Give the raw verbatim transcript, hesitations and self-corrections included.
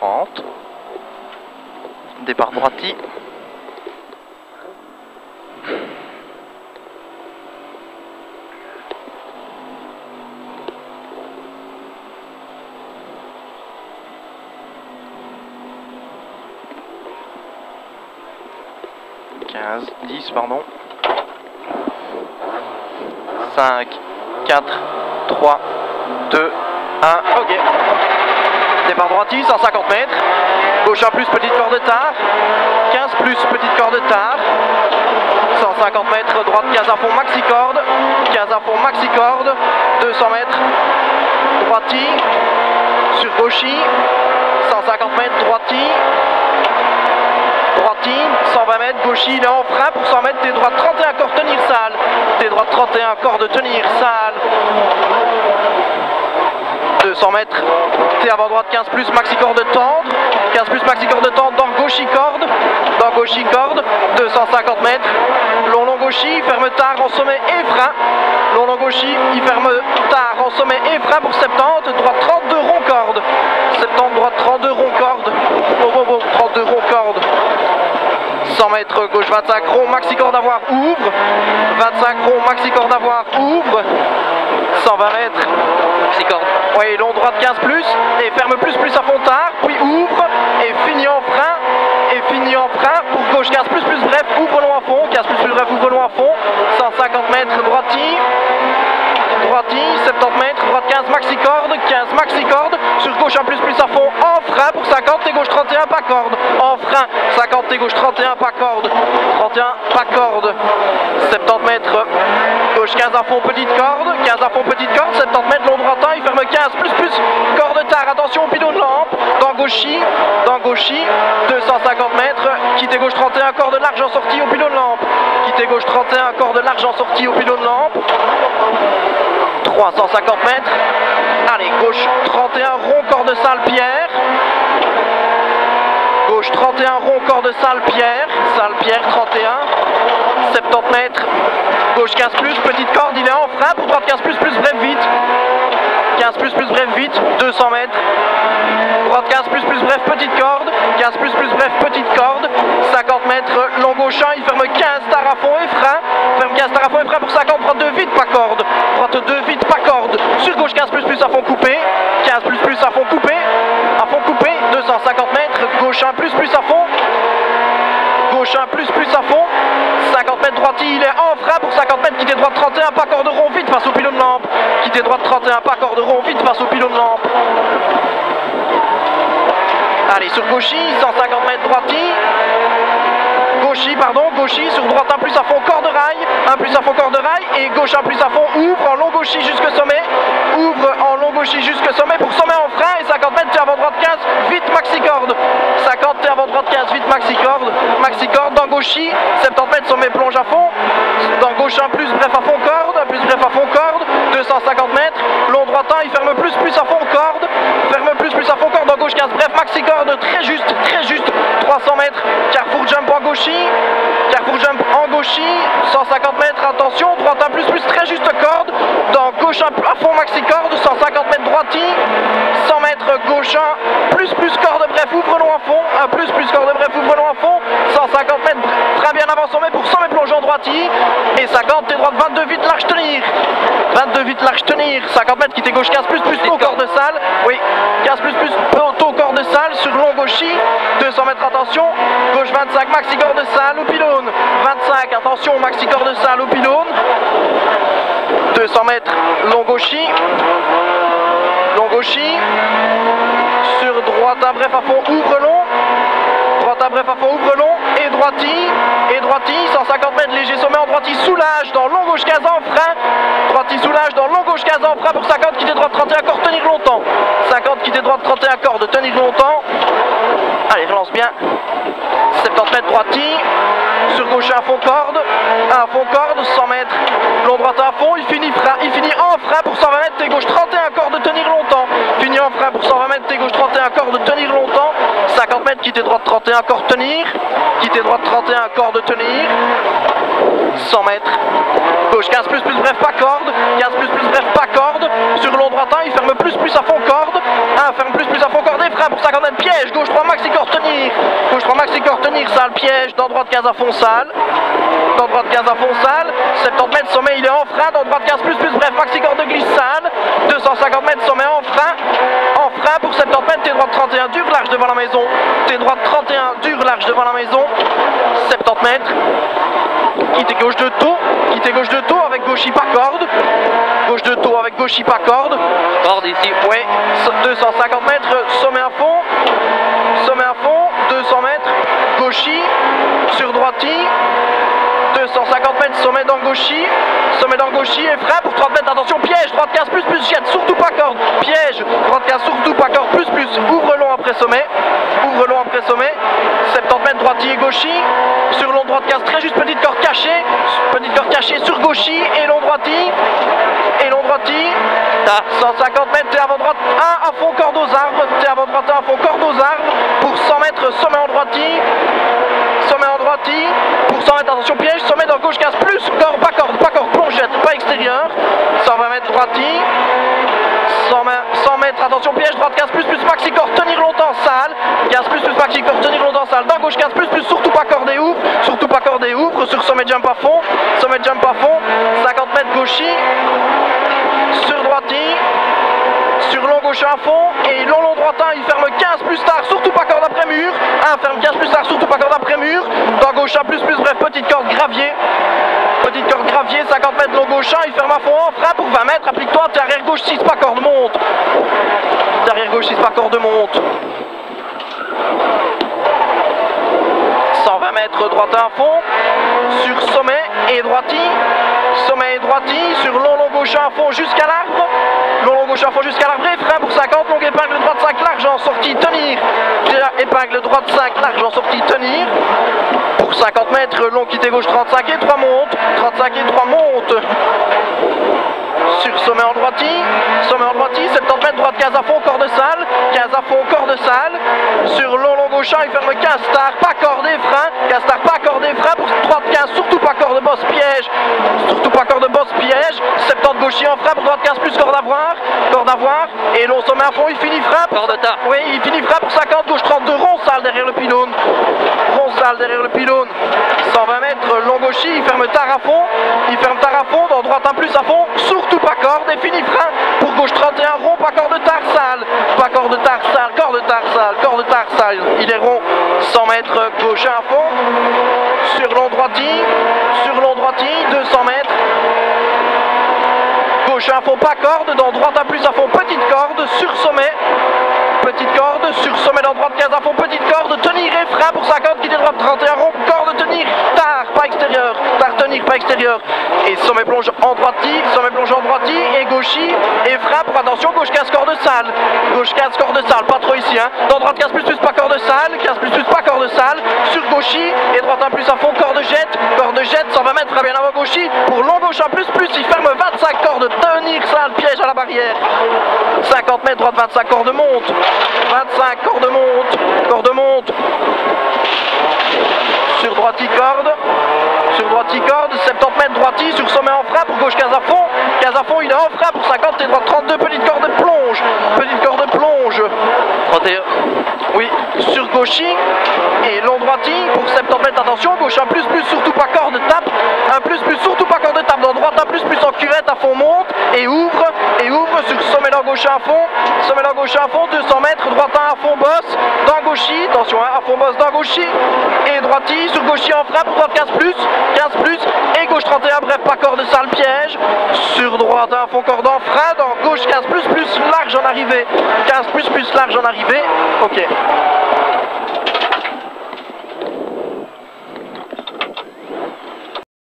trente. Départ droiti. quinze, dix, pardon. cinq, quatre, trois, deux, un, ok. Départ droiti, cent cinquante mètres. Gauche un plus, petite corde de tard. quinze plus, petite corde de tard. cent cinquante mètres, droite quinze à fond, maxi corde. quinze à fond, maxi corde. deux cents mètres, droiti. Sur gauchi. cent cinquante mètres, droiti. Droiti, cent vingt mètres, gauchi, il est en frein pour cent mètres, t'es droite trente et un corps tenir sale. T'es droite trente et un corps de tenir sale. deux cents mètres, t'es avant droite quinze plus, maxi corde de tendre. quinze plus, maxi corde de tendre dans gauchi corde. Dans gauchi corde, deux cent cinquante mètres. Long long gauchi, ferme tard en sommet et frein. Long long gauchi, il ferme tard en sommet et frein pour soixante-dix. Droite trente-deux rond corde. soixante-dix, droite trente-deux rond corde. Oh, oh, oh, trente-deux rond corde. cent mètres, gauche vingt-cinq rond, maxi corde à voir, ouvre. vingt-cinq rond, maxi corde à voir, ouvre. cent vingt mètres, maxi corde. Oui, long droite quinze plus, et ferme plus plus à fond tard, puis ouvre, et finit en frein, et finit en frein, pour gauche quinze plus plus bref, ouvre long à fond, quinze plus plus bref, ouvre long à fond, cent cinquante mètres, droiti. Droiti, soixante-dix mètres, droite quinze, maxi corde, quinze maxi corde, sur gauche un plus plus à fond, en frein pour cinquante et gauche trente et un pas corde, en frein, cinquante et gauche trente et un pas corde, trente et un pas corde, soixante-dix mètres, gauche quinze à fond, petite corde, quinze à fond, petite corde, soixante-dix mètres, long droitin, il ferme quinze, plus plus, corde tard, attention au pylône lampe, dans gauchi, dans gauchi, deux cent cinquante mètres, quitte gauche trente et un, corde large en sortie au pylône lampe, quitte gauche trente et un, corde large en sortie au pylône lampe, trois cent cinquante mètres, allez, gauche trente et un, rond, corde salle, pierre, gauche trente et un, rond, corde salle, pierre, salle, pierre, trente et un, soixante-dix mètres, gauche quinze plus, petite corde, il est en frein, pour droite quinze plus, plus, bref, vite, quinze plus, plus, bref, vite, deux cents mètres, droite quinze plus, plus, bref, petite corde, quinze plus, plus, bref, petite corde, cinquante mètres, long gauche un, il ferme quinze, tard à fond et frein, ferme quinze, tard à fond et frein pour cinquante, droite deux, vite, pas corde, droite deux, vite, pas corde, sur gauche quinze plus, plus, à fond coupé, quinze plus, plus, à fond coupé, à fond coupé, deux cent cinquante mètres, gauche un plus, plus, à fond, gauche un plus, plus, à fond, cinquante mètres, droiti, il est en frein pour cinquante mètres, quitte droite trente et un, pas corde rond, vite, face au pylône lampe, quitte droite trente et un, pas corde rond, vite, face au pylône lampe. Allez, sur gauchi, cent cinquante mètres, droiti, gauchi, pardon, gauchi, sur droite un plus à fond, corde rail, un plus à fond, corde rail, et gauche un plus à fond, ouvre en long gauchi jusque sommet, ouvre en long gauchi jusque sommet pour sommet en frein, et cinquante mètres, t'es avant droite quinze, vite, maxi corde, cinquante, t'es avant droite quinze, vite, maxi corde, maxi corde, dans gauchi, soixante-dix mètres, sommet, plonge à fond, dans gauche un plus, bref à fond, corde, un plus, bref à fond, corde, deux cent cinquante mètres, long droitin, il ferme plus, plus à fond, corde, ferme plus, plus à fond, corde, dans gauche quinze, bref, maxi corde, très juste, très juste, trois cents mètres, carrefour jump en gauchi, carrefour jump en gauchi, cent cinquante mètres, attention, droite un plus, plus, très juste corde, dans gauche un à fond, maxi corde, cent cinquante mètres, droiti, cent mètres, gauche un, plus, plus, corde, bref, ouvre long à fond, un plus, plus, corde, bref, ouvre long à fond, cent cinquante mètres, très bien avant sommet pour cent mètres, plongeant droiti, et cinquante, t'es droite, vingt-deux, vite, large tenir, vingt-deux, vite, large tenir, cinquante mètres, qui t'es gauche quinze plus, plus, tôt, corde salle, oui, quinze plus, plus, tôt, corde salle, sur long gauchi, deux cents mètres, attention, gauche vingt-cinq, maxi corde salle au pylône, vingt-cinq, attention, maxi corde salle au pylône, deux cents mètres, long gauchi, long gauchi, sur droite à bref à fond, ouvre long, droite à bref à fond, ouvre long, et droiti, et droiti, cent cinquante mètres, léger sommet en droiti, soulage, dans long gauche quinze en frein, droiti soulage, dans long gauche quinze en frein pour cinquante, quitter droite trente et un, corde, tenir longtemps, cinquante, quitter droite trente et un, corde, tenir longtemps, allez, relance bien, soixante-dix mètres, droiti, sur gauche un fond corde, un fond corde, cent mètres, long droite à fond, il finit, frein, il finit en frein pour cent vingt mètres, t'es gauche trente et un, corde, tenir longtemps, finit en frein pour cent vingt mètres, t'es gauche trente et un, corde, tenir longtemps, cinquante mètres, quitter droite trente et un, corde, tenir, quitter droite trente et un, corde, tenir, cent mètres, gauche quinze plus, plus, bref, pas corde, quinze plus, plus, bref, pas corde, sur long droitin, il ferme plus, plus à fond corde, un ferme plus, plus à fond corde et frein pour cinquante mètres, pied piège, gauche trois maxi corps tenir, gauche trois maxi corps tenir, sale piège, dans droite quinze à fond sale, dans droite quinze à fond sale, soixante-dix mètres sommet il est en frein, dans droite quinze plus plus bref maxi corps de glissade, deux cent cinquante mètres sommet en frein, en frein pour soixante-dix mètres, T droite trente et un dur large devant la maison, T droite trente et un dur large devant la maison, soixante-dix mètres, quitte gauche de taux, quitte gauche de taux avec gauche pas corde, gauche de taux avec gauche pas corde, corde ici, oui, deux cent cinquante mètres, sommet à fond, sommet à fond, deux cents mètres, gauchy, sur droiti, deux cent cinquante mètres, sommet dans gauchy, sommet dans gauchy et frein pour trente mètres, attention piège, droite quinze plus plus, jette, surtout pas corde, piège, droite quinze surtout pas corde, plus plus, ouvre long après sommet, ouvre long après sommet, soixante-dix mètres, droiti et gauchy, sur long droite quinze, très juste petite corde cachée, petite corde cachée sur gauchy et long droiti, et long droiti, cent cinquante mètres, t'es avant droite, un à fond corde aux arbres, t'es avant droite, un à fond corde aux arbres, pour cent mètres, sommet en droiti, sommet en droiti, pour cent mètres, attention piège, sommet dans gauche quinze plus, corde, pas corde, pas corde, plongette, pas extérieur, cent vingt mètres droiti, cent mètres, attention piège, droite quinze plus plus, maxi corps, tenir longtemps, sale, quinze plus plus, maxi corps, tenir longtemps, sale, dans gauche quinze plus plus, surtout pas corde et ouvre, surtout pas corde et ouvre, sur sommet jump à fond, sommet jump à fond, cinquante mètres gauchy, sur droiti, sur long gauche à fond, et long long droitin, il ferme quinze plus tard, surtout pas corde après mur, un ferme quinze plus tard, surtout pas corde après mur, dans gauche à plus plus, bref, petite corde gravier, petite corde gravier, cinquante mètres long gauche, il ferme à fond en frein pour vingt mètres, applique-toi, t'es arrière gauche six, pas corde monte, t'es arrière gauche six, pas corde monte, cent vingt mètres droitin à fond, sur sommet et droiti, sommet et droiti, sur long long gauche à fond jusqu'à l'arbre, long long gauche à fond jusqu'à l'arbre, et frein pour cinquante, longue épingle droite cinq large en sortie tenir, épingle droite cinq large en sortie tenir, pour cinquante mètres, long quitté gauche trente-cinq et trois monte, trente-cinq et trois monte, sur sommet en droiti, sommet en droiti, soixante-dix mètres, droite quinze à fond, corde sale, quinze à fond, corde sale, sur long long gauche, il ferme quinze star, pas corde et frein, quinze star, pas corde et frein, pour droite quinze, surtout pas corde boss piège, surtout pas corde boss piège, soixante-dix gaucher en frein, pour droite quinze plus, corde à voir, corde à voir, et long sommet à fond, il finit frein, corde tard, oui, il finit frein pour cinquante, gauche trente-deux, rond sale derrière le pylône, rond sale derrière le pylône, cent vingt mètres, long gaucher, il ferme tard à fond, il ferme tard à fond, dans droite un plus à fond, surtout pas corde, et fini frein, pour gauche trente et un, rond, pas corde tarsale, pas corde tarsale, corde tarsale, corde tarsale, il est rond, cent mètres, gauche à fond, sur long droiti, sur long droiti, deux cents mètres, gauche à fond, pas corde, dans droite un plus à fond, petite corde, sur sommet, petite corde, sur sommet dans droite quinze à fond, petite corde, tenir et frein pour cinquante, quitter droite trente et un, rond, corde, tenir, tard, pas extérieur, tard, tenir, pas extérieur, et sommet plonge en droiti, sommet plonge en droiti, et gauchy, et frein pour attention, gauche quinze corde sale, gauche quinze corde sale, pas trop ici, hein, dans droite quinze plus plus, pas corde sale, quinze plus plus, pas corde sale, sur gauchy, et droite un plus à fond, corde jette, corde jette, cent vingt mètres, très bien avant gauchy, pour long gauche un plus plus, il ferme vingt-cinq cordes, tenir sale, piège à la barrière, cinquante mètres, droite vingt-cinq cordes monte, vingt-cinq, corde monte, corde monte, sur droiti corde, sur droiti corde, soixante-dix mètres droiti, sur sommet en frein, pour gauche quinze à fond, quinze à fond, il est en frein, pour cinquante, et droite trente-deux, petite corde plonge, petite corde plonge, trente et un, oui, sur gauchy, et long droiti, pour soixante-dix mètres, attention, gauche un plus plus, surtout pas corde tape, un plus plus, surtout pas corde tape, dans droite un plus plus en cuvette, à fond monte, et ouvre, et ouvre, sur sommet dans gauche à fond, sommet dans gauche à fond, deux cents mètres, droite un à fond boss, dans gauchy, attention, hein, à fond boss, dans gauchy, et droiti, sur gauchy en frein, pour droite quinze plus, quinze plus, et gauche trente et un, bref, pas corde sale piège, sur droite un à fond corde en frein, dans gauche quinze plus plus, large en arrivée, quinze plus plus, large en arrivée, ok.